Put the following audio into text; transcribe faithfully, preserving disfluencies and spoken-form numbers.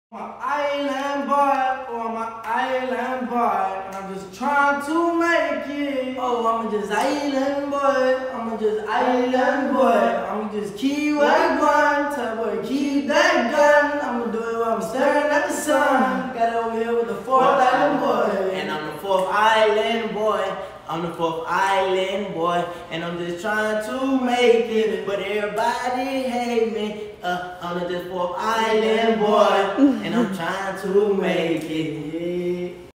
I'm an island boy, oh I'm an island boy, and I'm just trying to make it. Oh, I'm just island boy, I'm just island boy, I'm just keep what gun, tell boy keep that gun. I'ma do it while I'm staring at the sun. Got over here with the fourth island boy, and I'm the fourth island boy. I'm the fourth island boy, and I'm just trying to make it, but everybody hate me. Uh, I'm the fourth island boy, and I'm trying to make it. Yeah.